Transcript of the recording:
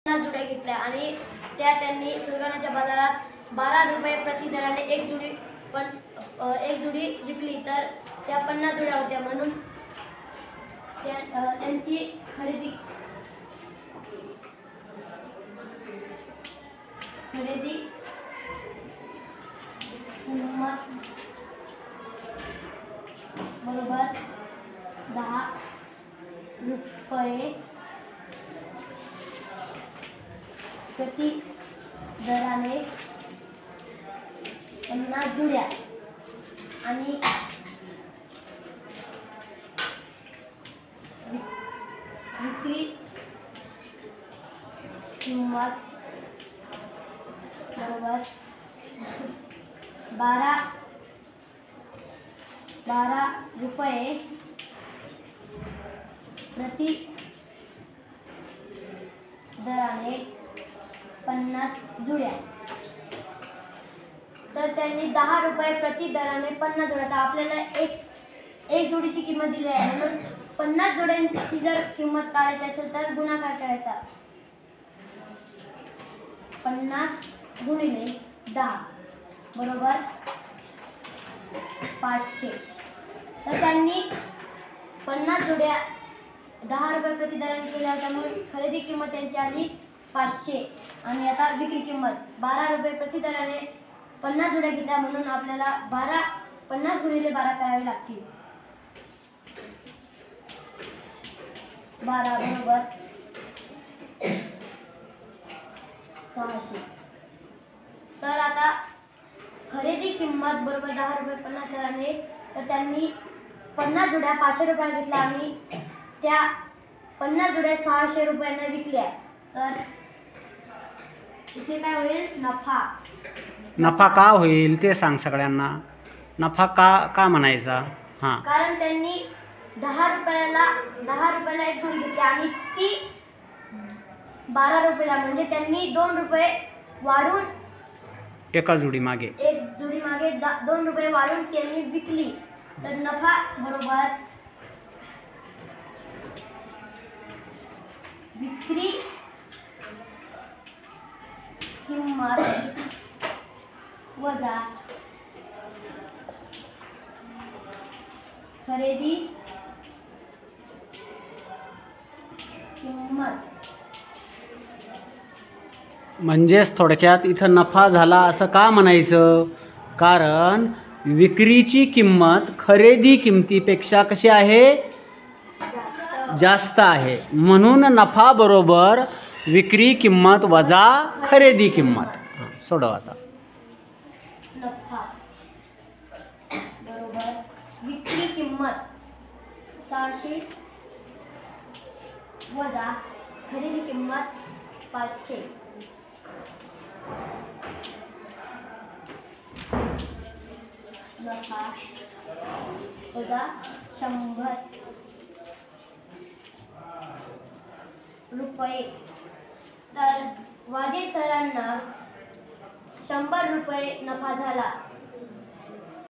जुड्या घेतल्या आणि त्यांनी सुरगाण्याच्या बाजारात 12 रुपये प्रति दराने एक जुडी विकली। तर त्या 50 जुड्या होत्या, म्हणून त्यांची खरेदी किंमत बरोबर 10 रुपये प्रति दराने 50 जुड्या आणि विक्री किंमत बरोबर 12 रुपये प्रति दराने 50 जुड्या। तर त्यांनी 10 रुपये प्रति दराने 50 जुड्या। तर आपल्याला एक जोडीची किंमत दिली आहे, म्हणून 50 जोड्यांची जर किंमत काढायची असेल तर गुणाकार करायचा। 50 गुणिले 10 बरोबर 500। तर त्यांनी 50 जोड्या 10 रुपये प्रति दराने केल्या, त्यामुळे खरेदी किंमत त्यांची आली 500। आणि आता विक्री किंमत 12 रुपये प्रति दराने 50 जोड्या घेतल्या, म्हणून आपल्याला 50 गुणिले 12 करावे लागतील। 12 बरोबर 600। तर आता खरेदी किंमत बरोबर 10 रुपये 50 दराने, तर त्यांनी 50 जोड्या 500 रुपये घेतल्या आणि त्या 50 जोड्या 600 रुपयांना विकल्या। तर इथे काय होईल? नफा का होईल ते सांग सगळ्यांना। नफा का म्हणायचा? हां, कारण त्यांनी 10 रुपयाला एक जोडी घेतली आणि ती 12 रुपयाला, म्हणजे त्यांनी 2 रुपये वाढून एका जोडी मागे 2 रुपये वाढून त्यांनी विकली। तर नफा बरोबर विक्री किंमत वजा खरेदी किंमत। म्हणजेच थोडक्यात इथं नफा झाला असं का म्हणायचं? कारण विक्रीची किंमत खरेदी किमतीपेक्षा कशी आहे? जास्त आहे, म्हणून नफा बरोबर विक्री किंमत वजा खरेदी किंमत। सोडव आता। नफा बरोबर विक्री किंमत 600 वजा खरेदी किंमत 500। नफा वजा 100 रुपये। तर वाजे सरांना 100 रुपये नफा झाला।